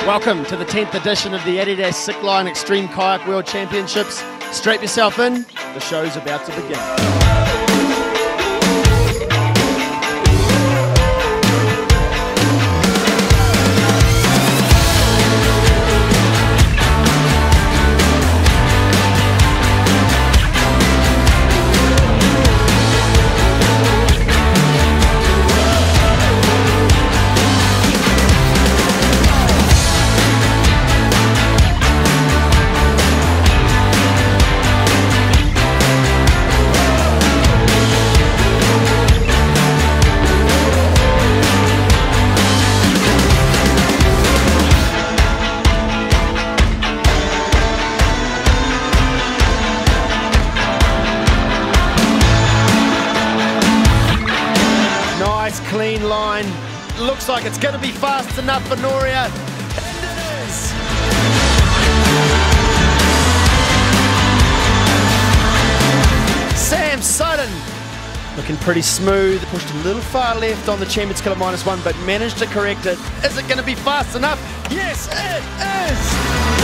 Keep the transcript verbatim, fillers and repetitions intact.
Welcome to the tenth edition of the Adidas Sickline Extreme Kayak World Championships. Strap yourself in, the show's about to begin. Clean line. Looks like it's going to be fast enough for Noria. And it is! Sam Sutton looking pretty smooth. Pushed a little far left on the Champions Cup minus one, but managed to correct it. Is it going to be fast enough? Yes, it is!